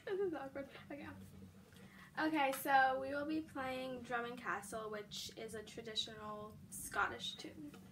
This is awkward. Okay. Okay, so we will be playing Drummond Castle, which is a traditional Scottish tune.